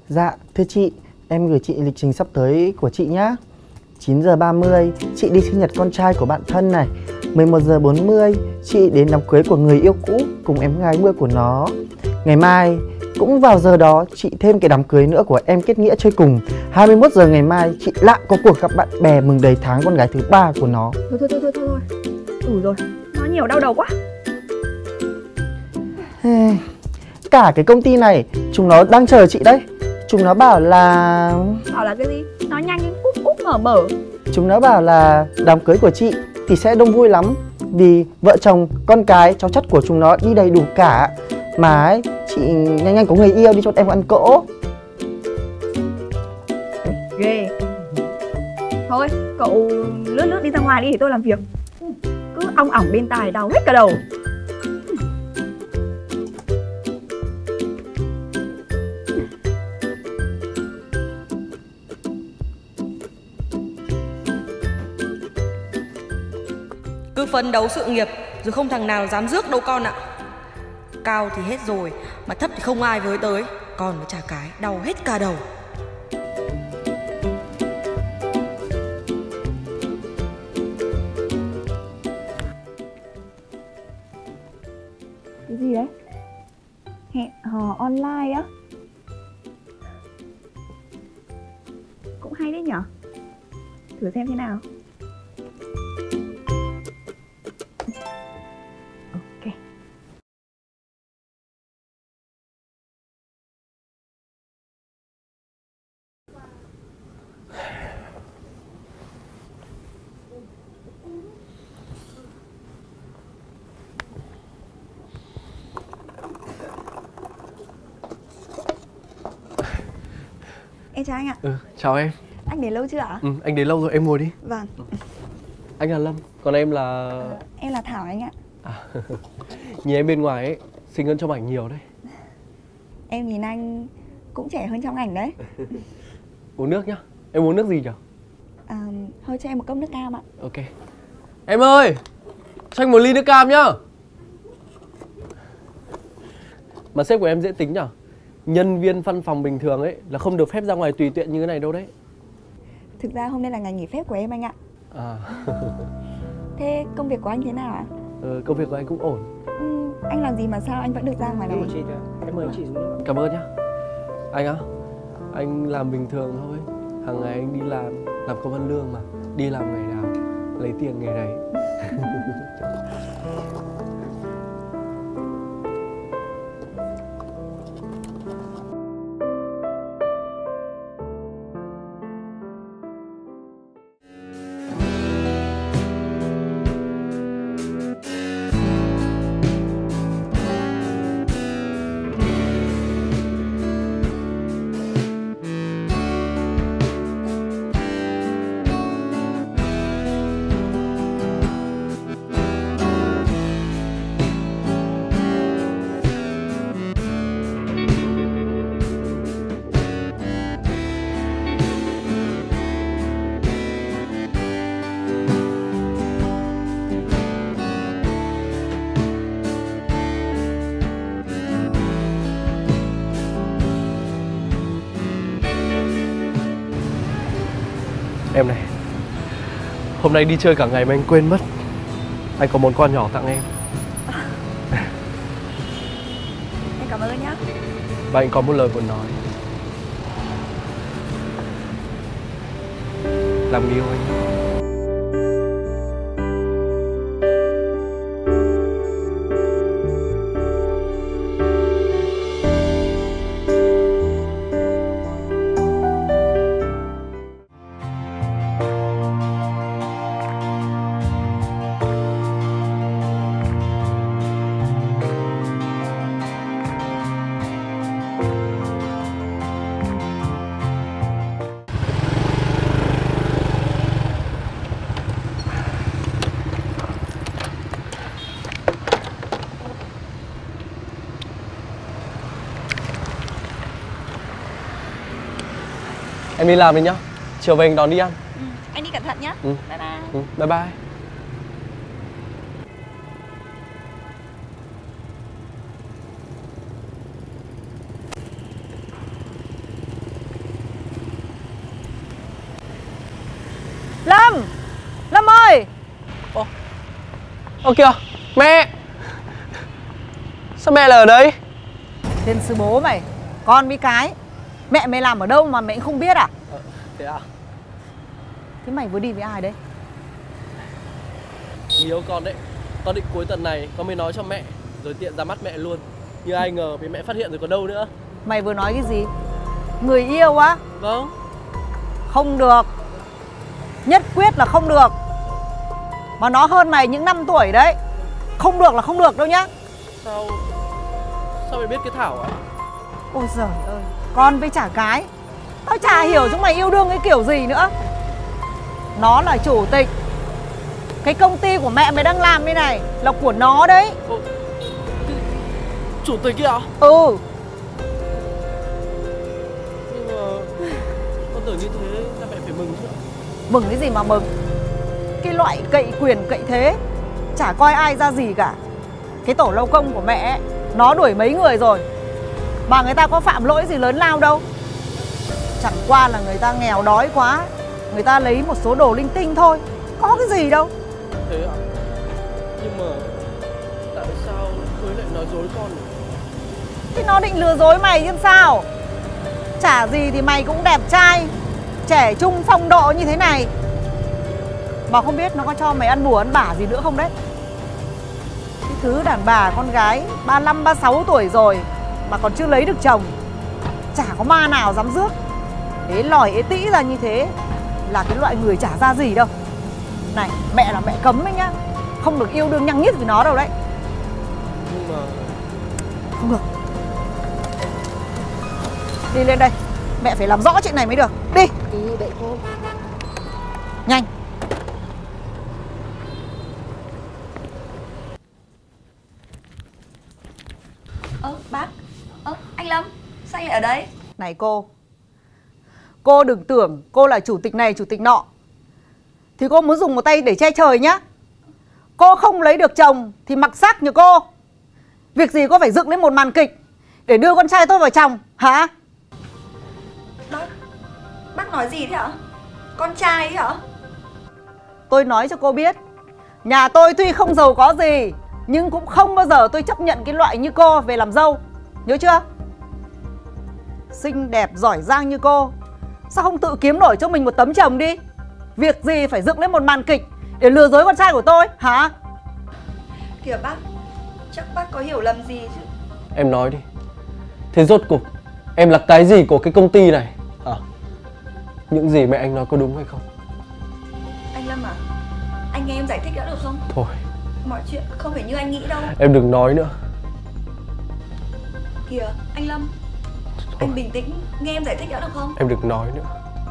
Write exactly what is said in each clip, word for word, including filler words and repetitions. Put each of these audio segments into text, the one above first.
Dạ, thưa chị, em gửi chị lịch trình sắp tới của chị nhá. chín giờ ba mươi, chị đi sinh nhật con trai của bạn thân này. mười một giờ bốn mươi, chị đến đám cưới của người yêu cũ cùng em gái nuôi của nó. Ngày mai, cũng vào giờ đó, chị thêm cái đám cưới nữa của em kết nghĩa chơi cùng. hai mươi mốt giờ ngày mai, chị lại có cuộc gặp bạn bè mừng đầy tháng con gái thứ ba của nó. Thôi thôi thôi thôi thôi, đủ rồi, nói nhiều đau đầu quá. Cả cái công ty này, chúng nó đang chờ chị đấy. Chúng nó bảo là... Bảo là cái gì? Nói nhanh, úp úp mở mở. Chúng nó bảo là đám cưới của chị thì sẽ đông vui lắm. Vì vợ chồng, con cái, cháu chắt của chúng nó đi đầy đủ cả. Mà ấy, chị nhanh nhanh có người yêu đi cho em ăn cỗ. Ghê. Thôi, cậu lướt lướt đi ra ngoài đi để tôi làm việc. Cứ ong ỏng bên tai đau hết cả đầu. Cứ phấn đấu sự nghiệp rồi không thằng nào dám rước đâu con ạ. Cao thì hết rồi, mà thấp thì không ai với tới. Còn với chả cái đau hết cả đầu. Cái gì đấy? Hẹn hò online á? Cũng hay đấy nhở? Thử xem thế nào. Ok. Em chào anh ạ. Ừ, chào em. Anh đến lâu chưa ạ? Ừ, anh đến lâu rồi, em ngồi đi. Vâng. Anh là Lâm, còn em là... À, em là Thảo anh ạ. À, nhìn em bên ngoài ấy, xinh hơn trong ảnh nhiều đấy. Em nhìn anh cũng trẻ hơn trong ảnh đấy. Uống nước nhá. Em uống nước gì nhỉ? À, thôi cho em một cốc nước cam ạ. Ok. Em ơi, cho anh một ly nước cam nhá. Mà sếp của em dễ tính nhở? Nhân viên văn phòng bình thường ấy là không được phép ra ngoài tùy tiện như thế này đâu đấy. Thực ra hôm nay là ngày nghỉ phép của em anh ạ. À. Thế công việc của anh thế nào ạ? Ừ, công việc của anh cũng ổn. Ừ, anh làm gì mà sao anh vẫn được ra ngoài này? Chị, em mời chị xuống nước. Cảm ơn nhá. Anh á, anh làm bình thường thôi. Hàng ngày anh đi làm, làm công ăn lương mà. Đi làm ngày nào, lấy tiền ngày đấy. Em này, hôm nay đi chơi cả ngày mà anh quên mất anh có món quà nhỏ tặng em. Em cảm ơn nhá. Và anh có một lời muốn nói. Làm yêu anh. Em đi làm đi nhá. Chiều về anh đón đi ăn. Ừ, anh đi cẩn thận nhá. Ừ. Bye bye. Ừ, bye bye. Ơ kìa, mẹ! Sao mẹ lại ở đây? Tên sư bố mày, con với cái. Mẹ mày làm ở đâu mà mẹ không biết à? Ờ, thế à? Thế mày vừa đi với ai đấy? Người yêu con đấy. Con định cuối tuần này con mới nói cho mẹ, rồi tiện ra mắt mẹ luôn. Nhưng ai ngờ bị mẹ phát hiện rồi còn đâu nữa. Mày vừa nói cái gì? Người yêu á? Vâng. Không được. Nhất quyết là không được. Mà nó hơn mày những năm tuổi đấy. Không được là không được đâu nhá. Sao... Sao mày biết cái Thảo à? Ôi giời ơi, con với chả cái. Tao chả hiểu chúng mày yêu đương cái kiểu gì nữa. Nó là chủ tịch. Cái công ty của mẹ mày đang làm đây này là của nó đấy. Ồ, chủ tịch kia ạ? Ừ. Nhưng mà con tưởng như thế là mẹ phải mừng chứ. Mừng cái gì mà mừng. Cái loại cậy quyền cậy thế chả coi ai ra gì cả. Cái tổ lâu công của mẹ ấy, nó đuổi mấy người rồi mà người ta có phạm lỗi gì lớn lao đâu. Chẳng qua là người ta nghèo đói quá, người ta lấy một số đồ linh tinh thôi. Có cái gì đâu. Thế ạ? Nhưng mà tại sao Khối lại nói dối con nhỉ? Thì nó định lừa dối mày chứ sao. Chả gì thì mày cũng đẹp trai, trẻ trung phong độ như thế này. Mà không biết nó có cho mày ăn bùa ăn bả gì nữa không đấy. Cái thứ đàn bà con gái ba mươi lăm, ba mươi sáu tuổi rồi mà còn chưa lấy được chồng, chả có ma nào dám rước. Ế lòi ế tĩ ra như thế là cái loại người chả ra gì đâu. Này, mẹ là mẹ cấm ấy nhá. Không được yêu đương nhăng nhít với nó đâu đấy. Nhưng mà... Không được. Đi lên đây. Mẹ phải làm rõ chuyện này mới được. Đi. Đi đợi cô. Nhanh. Ơ bác. Ơ anh Lâm, sao anh lại ở đây? Này cô. Cô đừng tưởng cô là chủ tịch này chủ tịch nọ thì cô muốn dùng một tay để che trời nhá. Cô không lấy được chồng thì mặc xác như cô. Việc gì cô phải dựng lên một màn kịch để đưa con trai tôi vào chồng hả? Bác, bác nói gì thế ạ? Con trai ấy hả? Tôi nói cho cô biết, nhà tôi tuy không giàu có gì nhưng cũng không bao giờ tôi chấp nhận cái loại như cô về làm dâu. Nhớ chưa? Xinh đẹp giỏi giang như cô, sao không tự kiếm nổi cho mình một tấm chồng đi? Việc gì phải dựng lên một màn kịch để lừa dối con trai của tôi hả? Kìa bác, chắc bác có hiểu lầm gì chứ. Em nói đi. Thế rốt cuộc em là cái gì của cái công ty này hả? Những gì mẹ anh nói có đúng hay không? Anh Lâm à, anh nghe em giải thích đã được không? Thôi, Mọi chuyện không phải như anh nghĩ đâu. em đừng nói nữa. Kìa, anh Lâm, anh bình tĩnh, nghe em giải thích đã được không? Em đừng nói nữa.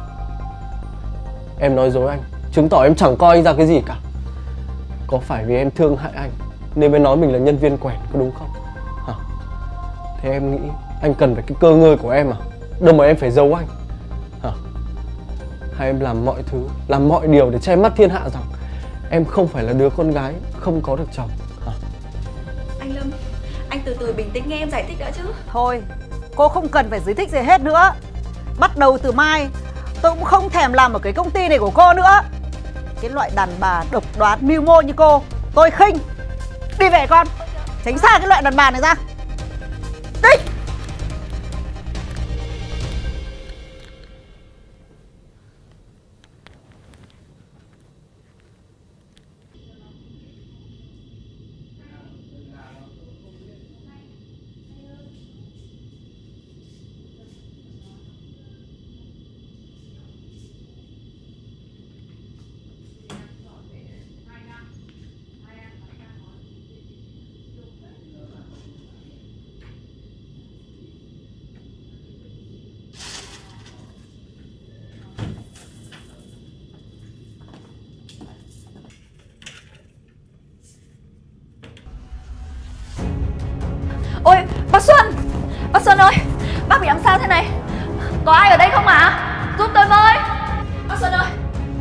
Em nói dối anh, chứng tỏ em chẳng coi anh ra cái gì cả. Có phải vì em thương hại anh nên mới nói mình là nhân viên quèn, có đúng không? Hả? Thế em nghĩ anh cần phải cái cơ ngơi của em à? Đâu mà em phải giấu anh. Hả? Hay em làm mọi thứ, làm mọi điều để che mắt thiên hạ rằng em không phải là đứa con gái không có được chồng. Hả? Anh Lâm, anh từ từ bình tĩnh nghe em giải thích đã chứ. Thôi, cô không cần phải giải thích gì hết nữa. Bắt đầu từ mai tôi cũng không thèm làm ở cái công ty này của cô nữa. Cái loại đàn bà độc đoán mưu mô như cô tôi khinh. Đi về con. Tránh xa cái loại đàn bà này ra. Đi. Ôi, bác Xuân, bác Xuân ơi, bác bị làm sao thế này? Có ai ở đây không ạ? À? Giúp tôi với. Bác Xuân ơi.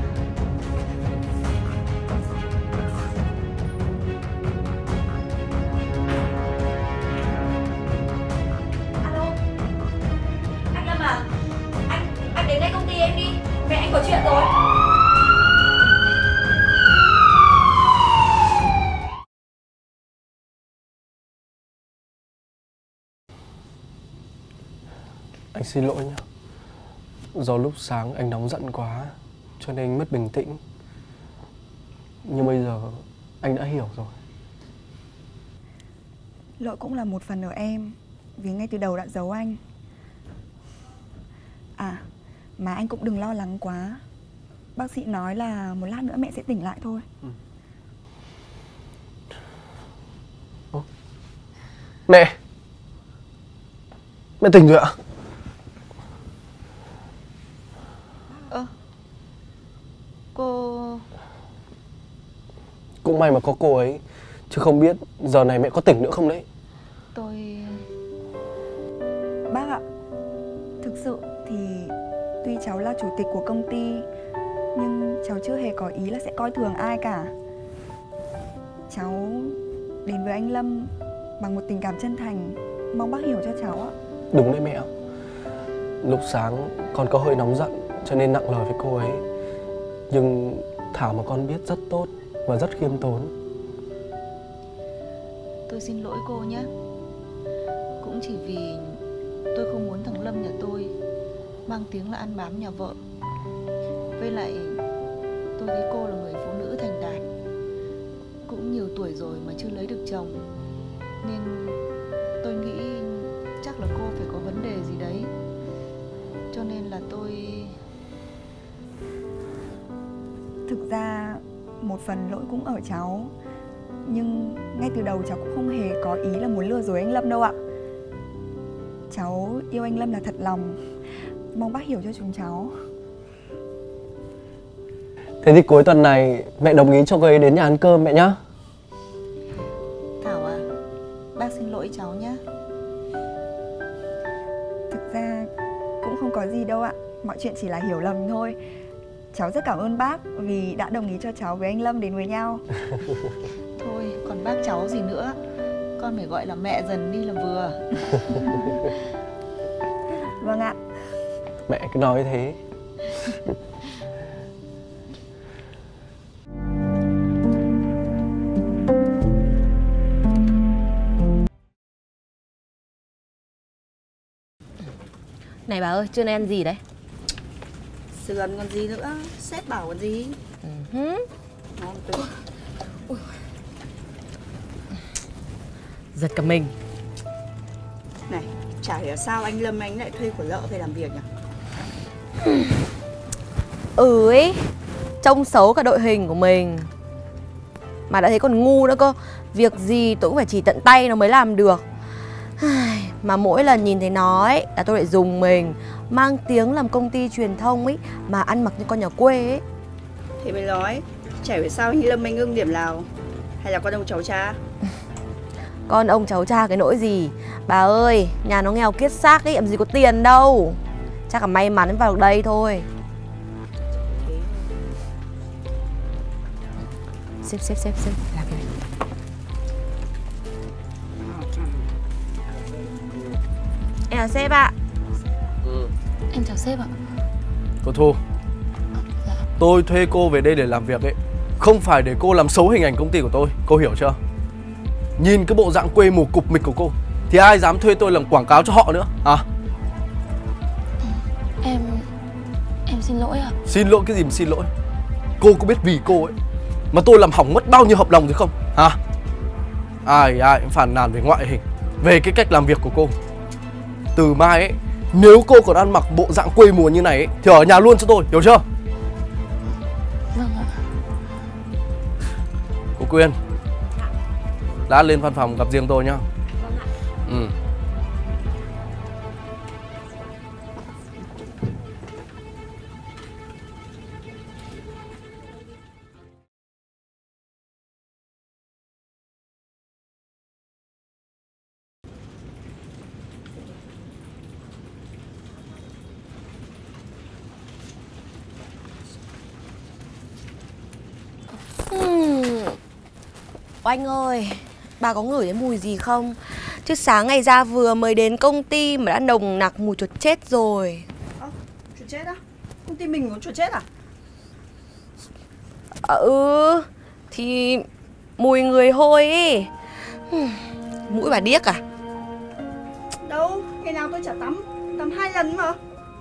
Alo, anh Lâm à, anh, anh đến ngay công ty em đi, mẹ anh có chuyện rồi. Anh xin lỗi nhá. Do lúc sáng anh nóng giận quá cho nên anh mất bình tĩnh. Nhưng bây giờ anh đã hiểu rồi. Lỗi cũng là một phần ở em, vì ngay từ đầu đã giấu anh. À, mà anh cũng đừng lo lắng quá. Bác sĩ nói là một lát nữa mẹ sẽ tỉnh lại thôi. Ừ. Ủa? Mẹ! Mẹ tỉnh rồi ạ? Ơ, cô... Cũng may mà có cô ấy, chứ không biết giờ này mẹ có tỉnh nữa không đấy. Tôi... Bác ạ, thực sự thì tuy cháu là chủ tịch của công ty, nhưng cháu chưa hề có ý là sẽ coi thường ai cả. Cháu đến với anh Lâm bằng một tình cảm chân thành, mong bác hiểu cho cháu ạ. Đúng đấy mẹ ạ. Lúc sáng con có hơi nóng giận cho nên nặng lời với cô ấy. Nhưng Thảo mà con biết rất tốt và rất khiêm tốn. Tôi xin lỗi cô nhé. Cũng chỉ vì tôi không muốn thằng Lâm nhà tôi mang tiếng là ăn bám nhà vợ. Với lại tôi thấy cô là người phụ nữ thành đạt, cũng nhiều tuổi rồi mà chưa lấy được chồng, nên tôi nghĩ chắc là cô phải có vấn đề gì đấy. Cho nên là tôi... Thực ra một phần lỗi cũng ở cháu, nhưng ngay từ đầu cháu cũng không hề có ý là muốn lừa dối anh Lâm đâu ạ. Cháu yêu anh Lâm là thật lòng, mong bác hiểu cho chúng cháu. Thế thì cuối tuần này mẹ đồng ý cho cô ấy đến nhà ăn cơm mẹ nhá. Thảo à, bác xin lỗi cháu nhé. Thực ra cũng không có gì đâu ạ, mọi chuyện chỉ là hiểu lầm thôi. Cháu rất cảm ơn bác vì đã đồng ý cho cháu với anh Lâm đến với nhau. Thôi, còn bác cháu gì nữa, con phải gọi là mẹ dần đi là vừa. Vâng ạ. Mẹ cứ nói thế. Này bà ơi, trưa nay ăn gì đấy? Sườn còn gì nữa, sếp bảo còn gì. Uh-huh. Ngon tuyệt. Giật cả mình. Này, chả hiểu sao anh Lâm anh lại thuê của lợ về làm việc nhỉ? Ừ ấy, trông xấu cả đội hình của mình. Mà đã thấy còn ngu nữa cơ. Việc gì tôi cũng phải chỉ tận tay nó mới làm được. Mà mỗi lần nhìn thấy nó ấy là tôi lại dùng mình. Mang tiếng làm công ty truyền thông ấy mà ăn mặc như con nhà quê ấy. Thế mới nói, chả hiểu sao anh Lâm anh ưng điểm nào. Hay là con ông cháu cha? Con ông cháu cha cái nỗi gì. Bà ơi, nhà nó nghèo kiết xác ấy, làm gì có tiền đâu. Chắc là may mắn vào đây thôi. Xếp xếp xếp xếp làm cái này. Em là sếp ạ. Ừ. Em chào sếp ạ. Cô Thu, tôi thuê cô về đây để làm việc ấy, không phải để cô làm xấu hình ảnh công ty của tôi. Cô hiểu chưa? Nhìn cái bộ dạng quê mùa cục mịch của cô thì ai dám thuê tôi làm quảng cáo cho họ nữa à? Em... em xin lỗi ạ. Xin lỗi cái gì mà xin lỗi? Cô có biết vì cô ấy mà tôi làm hỏng mất bao nhiêu hợp đồng rồi không hả? Ai ai cũng phàn nàn về ngoại hình, về cái cách làm việc của cô. Từ mai ấy, nếu cô còn ăn mặc bộ dạng quê mùa như này ấy, thì ở nhà luôn cho tôi, hiểu chưa? Vâng ạ. Cô Quyên, lát lên văn phòng gặp riêng tôi nhá. Vâng ạ. Ừ. Oanh ơi, bà có ngửi thấy mùi gì không? Chứ sáng ngày ra vừa mới đến công ty mà đã nồng nặc mùi chuột chết rồi. Ơ, chuột chết á? Công ty mình có chuột chết à? À, ừ, thì mùi người hôi ấy. Mũi bà điếc à? Đâu, ngày nào tôi chả tắm. Tắm Tắm hai lần mà.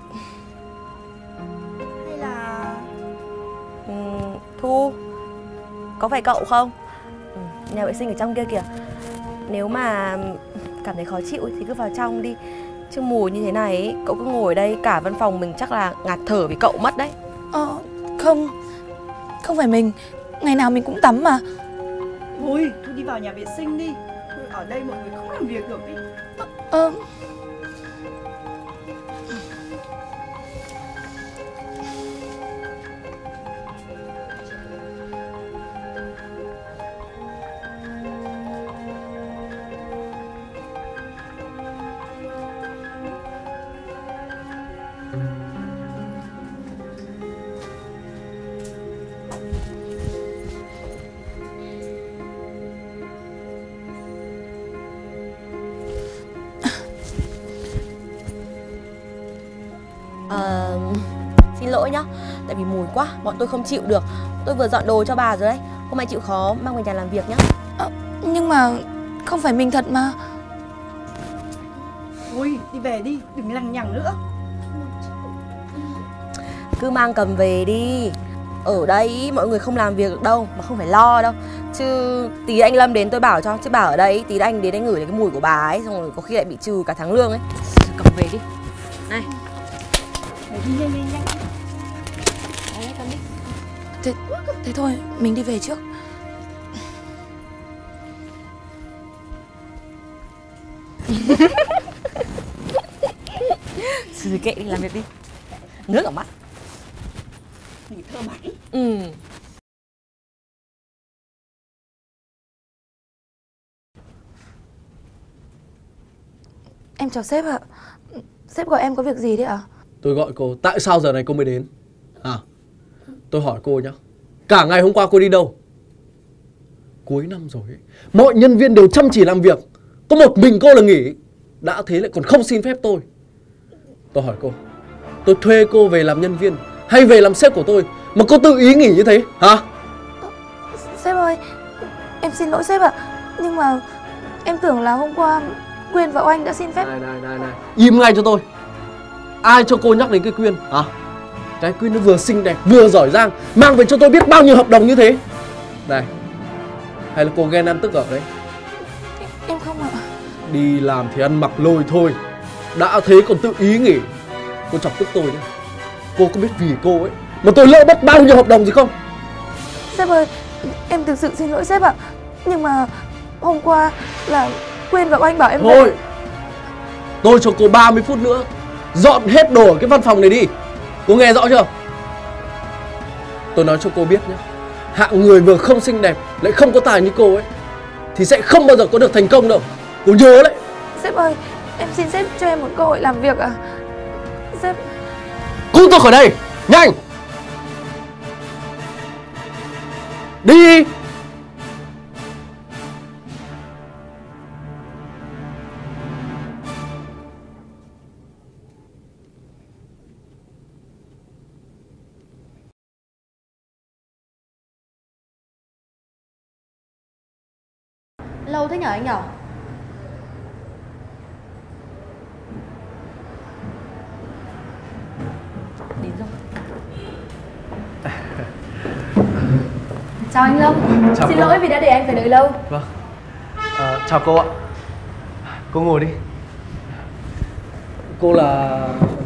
Hay là... Ừ, Thu, có phải cậu không? Ừ, nhà vệ sinh ở trong kia kìa. Nếu mà cảm thấy khó chịu thì cứ vào trong đi. Chứ mùi như thế này ấy, cậu cứ ngồi ở đây cả văn phòng mình chắc là ngạt thở vì cậu mất đấy. Ờ, không, không phải mình. Ngày nào mình cũng tắm mà. Thôi, thôi đi vào nhà vệ sinh đi. Thôi, ở đây mọi người không làm việc được đi. Ờ... Ờ... Xin lỗi nhá. Tại vì mùi quá, bọn tôi không chịu được. Tôi vừa dọn đồ cho bà rồi đấy. Hôm nay chịu khó mang về nhà làm việc nhá. Ờ, nhưng mà không phải mình thật mà. Thôi, đi về đi, đừng lằng nhằng nữa. Cứ mang cầm về đi. Ở đây mọi người không làm việc được đâu, mà không phải lo đâu. Chứ tí anh Lâm đến tôi bảo cho. Chứ bà ở đây, tí anh đến anh ngửi thấy cái mùi của bà ấy, xong rồi có khi lại bị trừ cả tháng lương ấy. Cầm về đi. Này. Phải đi nhanh nhanh nhanh. Đấy, cầm đi. Thế, thế thôi, mình đi về trước. Sư kệ đi, làm việc đi. Nước ở mắt. Mình thơ mãi. Ừ. Em chào sếp ạ. Sếp gọi em có việc gì đấy ạ? Tôi gọi cô, tại sao giờ này cô mới đến? À, tôi hỏi cô nhá. Cả ngày hôm qua cô đi đâu? Cuối năm rồi ấy, mọi nhân viên đều chăm chỉ làm việc, có một mình cô là nghỉ. Đã thế lại còn không xin phép tôi. Tôi hỏi cô, tôi thuê cô về làm nhân viên hay về làm sếp của tôi mà cô tự ý nghỉ như thế hả? Sếp ơi, em xin lỗi sếp ạ. Nhưng mà em tưởng là hôm qua Quyên và Oanh đã xin phép. Này này này này, im ngay cho tôi. Ai cho cô nhắc đến cái Quyên hả? Cái Quyên nó vừa xinh đẹp vừa giỏi giang, mang về cho tôi biết bao nhiêu hợp đồng như thế. Này, hay là cô ghen ăn tức ở đấy? Em không ạ. Đi làm thì ăn mặc lôi thôi, đã thế còn tự ý nghỉ. Cô chọc tức tôi đấy. Cô có biết vì cô ấy mà tôi lỡ mất bao nhiêu hợp đồng gì không? Sếp ơi, em thực sự xin lỗi sếp ạ. Nhưng mà hôm qua là Quyên và Oanh bảo em Thôi, về. tôi cho cô ba mươi phút nữa dọn hết đồ ở cái văn phòng này đi. Cô nghe rõ chưa? Tôi nói cho cô biết nhé, hạng người vừa không xinh đẹp lại không có tài như cô ấy thì sẽ không bao giờ có được thành công đâu. Cô nhớ đấy. Sếp ơi, em xin sếp cho em một cơ hội làm việc ạ. À? Sếp... Cút tôi khỏi đây, nhanh! Đi! Lâu thế nhở anh nhở? Đến rồi. Chào anh Lâm. Chào Xin cô. lỗi vì đã để anh phải đợi lâu. Vâng. À, chào cô ạ. Cô ngồi đi. Cô là...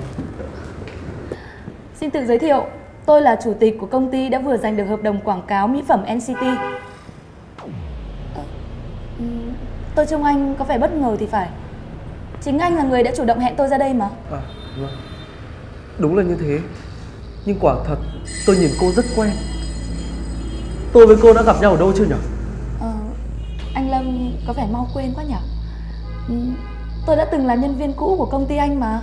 Xin tự giới thiệu, tôi là chủ tịch của công ty đã vừa giành được hợp đồng quảng cáo mỹ phẩm en xê tê. À, tôi trông anh có vẻ bất ngờ thì phải. Chính anh là người đã chủ động hẹn tôi ra đây mà. À, vâng. Đúng là như thế. Nhưng quả thật tôi nhìn cô rất quen. Tôi với cô đã gặp nhau ở đâu chưa nhỉ? À, anh Lâm có vẻ mau quên quá nhỉ? Ừ, tôi đã từng là nhân viên cũ của công ty anh mà.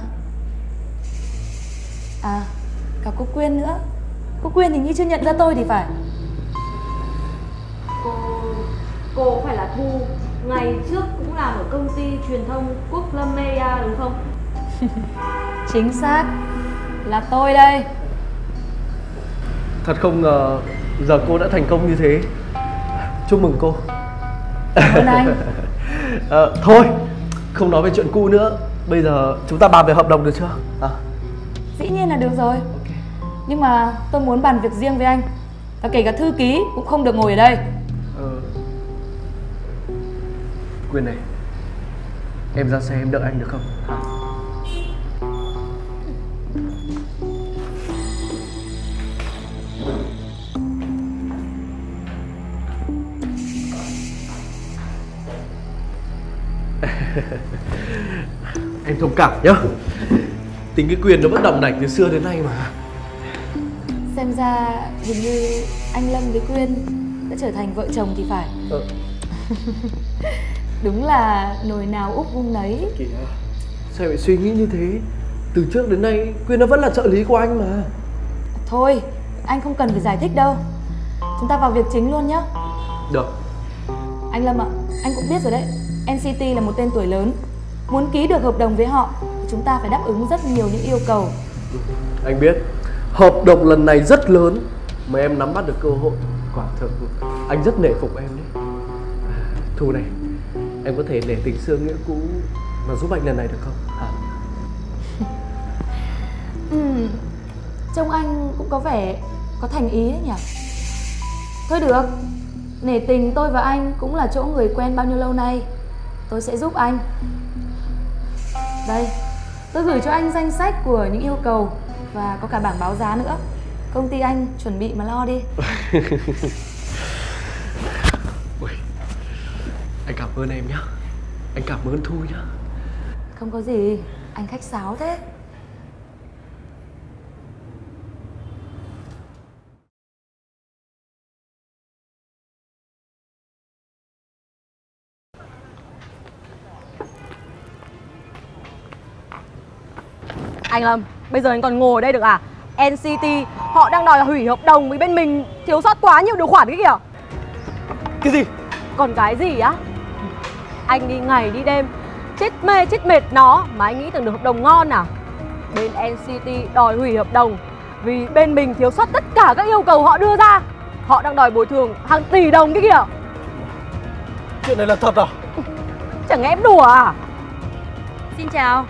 À, cả cô Quyên nữa. Cô Quyên thì như chưa nhận ra tôi thì phải. Cô... cô phải là Thu. Ngày trước cũng làm ở công ty truyền thông Quốc Lâm Media đúng không? Chính xác, là tôi đây. Thật không ngờ giờ cô đã thành công như thế. Chúc mừng cô. Cảm ơn anh. À, thôi, không nói về chuyện cũ nữa. Bây giờ chúng ta bàn về hợp đồng được chưa? À? Dĩ nhiên là được rồi. Okay. Nhưng mà tôi muốn bàn việc riêng với anh. Và kể cả thư ký cũng không được ngồi ở đây. Ờ... Quyên này, em ra xe em đợi anh được không? Hả? Em thông cảm nhá. Tính cái Quyền nó vẫn đỏng đảnh từ xưa đến nay mà. Xem ra hình như anh Lâm với Quyên đã trở thành vợ chồng thì phải. Ờ. Đúng là nồi nào úp vung nấy. Kìa, sao lại suy nghĩ như thế? Từ trước đến nay Quyên nó vẫn là trợ lý của anh mà. Thôi, anh không cần phải giải thích đâu. Chúng ta vào việc chính luôn nhé. Được. Anh Lâm ạ, anh cũng biết rồi đấy, en xê tê là một tên tuổi lớn. Muốn ký được hợp đồng với họ thì chúng ta phải đáp ứng rất nhiều những yêu cầu. Anh biết, hợp đồng lần này rất lớn mà em nắm bắt được cơ hội. Quả thực anh rất nể phục em đấy. Thu này, em có thể nể tình xưa nghĩa cũ mà giúp anh lần này được không? Hả? Ừ, trông anh cũng có vẻ có thành ý đấy nhỉ. Thôi được, nể tình tôi và anh cũng là chỗ người quen bao nhiêu lâu nay. Tôi sẽ giúp anh. Đây, tôi gửi cho anh danh sách của những yêu cầu và có cả bảng báo giá nữa. Công ty anh chuẩn bị mà lo đi. Ui, anh cảm ơn em nhá. Anh cảm ơn Thu nhá. Không có gì, anh khách sáo thế. Anh Lâm, bây giờ anh còn ngồi ở đây được à? en xê tê họ đang đòi hủy hợp đồng với bên mình, thiếu sót quá nhiều điều khoản cái kìa. Cái gì? Còn cái gì á? Anh đi ngày đi đêm, chết mê chết mệt nó mà anh nghĩ tưởng được hợp đồng ngon à? Bên en xê tê đòi hủy hợp đồng vì bên mình thiếu sót tất cả các yêu cầu họ đưa ra. Họ đang đòi bồi thường hàng tỷ đồng cái kìa. Chuyện này là thật à? Chẳng lẽ em đùa à? Xin chào.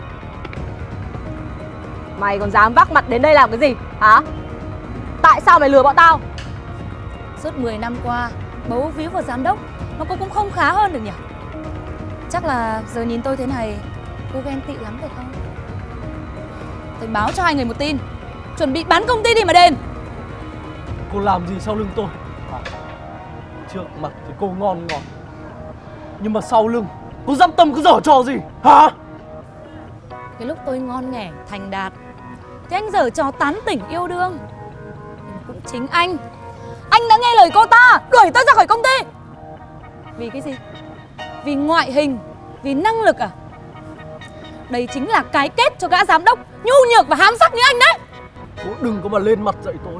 Mày còn dám vác mặt đến đây làm cái gì hả? Tại sao mày lừa bọn tao? Suốt mười năm qua, bấu víu vào giám đốc mà cô cũng không khá hơn được nhỉ? Chắc là giờ nhìn tôi thế này, cô ghen tị lắm phải không? Tôi báo cho hai người một tin, chuẩn bị bán công ty đi mà đền. Cô làm gì sau lưng tôi? À, trước mặt thì cô ngon ngọt, nhưng mà sau lưng cô dăm tâm cứ giở trò gì hả? Cái lúc tôi ngon nghẻ, thành đạt thì anh giở trò tán tỉnh yêu đương. Nhưng cũng chính anh Anh đã nghe lời cô ta, đuổi tôi ra khỏi công ty. Vì cái gì? Vì ngoại hình, vì năng lực à? Đây chính là cái kết cho gã giám đốc nhu nhược và hám sắc như anh đấy. Cô đừng có mà lên mặt dạy tôi.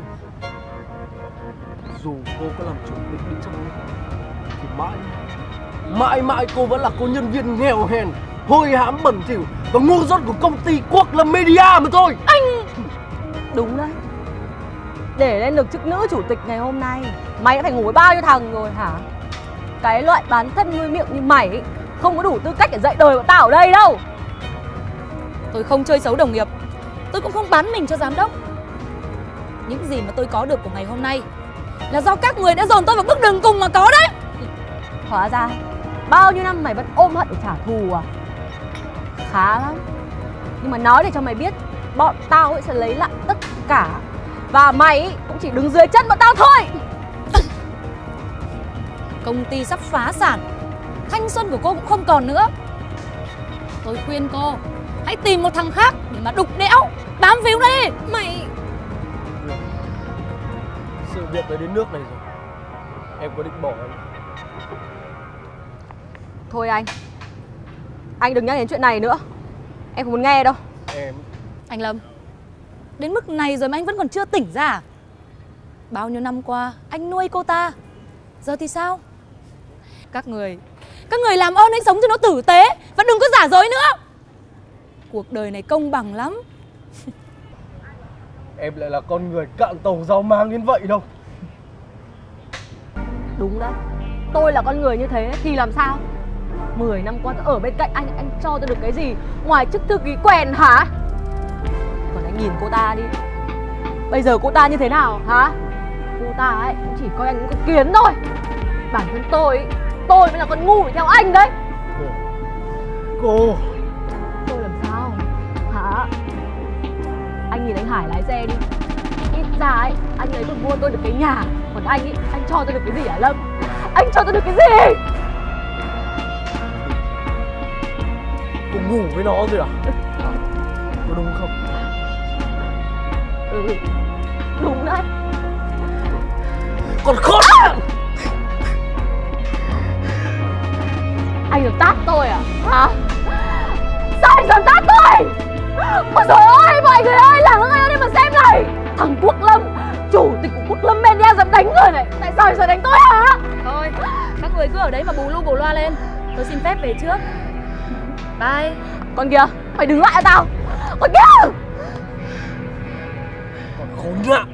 Dù cô có làm chủ tịch đi chăng nữa thì mãi Mãi mãi cô vẫn là cô nhân viên nghèo hèn, hôi hám bẩn thỉu và ngu dốt của công ty Quốc Lâm Media mà thôi. Anh... Đúng đấy. Để lên được chức nữ chủ tịch ngày hôm nay, mày đã phải ngủ với bao nhiêu thằng rồi hả? Cái loại bán thân nuôi miệng như mày ấy, không có đủ tư cách để dạy đời bọn tao ở đây đâu. Tôi không chơi xấu đồng nghiệp, tôi cũng không bán mình cho giám đốc. Những gì mà tôi có được của ngày hôm nay là do các người đã dồn tôi vào bước đường cùng mà có đấy. Hóa ra bao nhiêu năm mày vẫn ôm hận để trả thù à? Khá lắm. Nhưng mà nói để cho mày biết, bọn tao ấy sẽ lấy lại tất cả. Và mày ấy cũng chỉ đứng dưới chân bọn tao thôi. Công ty sắp phá sản, thanh xuân của cô cũng không còn nữa. Tôi khuyên cô hãy tìm một thằng khác để mà đục đẽo, bám víu nó đi. Mày... Sự việc đã đến nước này rồi, em có định bỏ em? Thôi anh, anh đừng nhắc đến chuyện này nữa. Em không muốn nghe đâu. Em... Anh Lâm, đến mức này rồi mà anh vẫn còn chưa tỉnh ra à? Bao nhiêu năm qua anh nuôi cô ta, giờ thì sao? Các người Các người làm ơn hãy sống cho nó tử tế và đừng có giả dối nữa. Cuộc đời này công bằng lắm. Em lại là con người cạn tàu rau mang đến vậy đâu. Đúng đấy, tôi là con người như thế thì làm sao? Mười năm qua tôi ở bên cạnh anh, anh cho tôi được cái gì ngoài chức thư ký quèn hả? Còn anh nhìn cô ta đi, bây giờ cô ta như thế nào hả? Cô ta ấy cũng chỉ coi anh những con kiến thôi. Bản thân tôi ấy, tôi mới là con ngu để theo anh đấy. Cô Tôi làm sao hả? Anh nhìn anh Hải lái xe đi, ít ra ấy anh ấy còn mua tôi được cái nhà, còn anh ấy, anh cho tôi được cái gì hả Lâm? Anh cho tôi được cái gì? cô ngủ với nó rồi à? À có đúng không? Ừ, đúng đấy. Còn khốn nạn! Anh dám tát tôi à? Hả? Sao anh dám tát tôi? Ôi trời ơi, mọi người ơi, làm ơn ơi, đi mà xem này. Thằng Quốc Lâm, chủ tịch của Quốc Lâm Media dám đánh người này. Tại sao anh phải đánh tôi hả? Thôi, các người cứ ở đấy mà bù lu bù loa lên. Tôi xin phép về trước. Bye. Con kìa, mày đứng lại cho tao. Con kìa. Còn khốn nạn!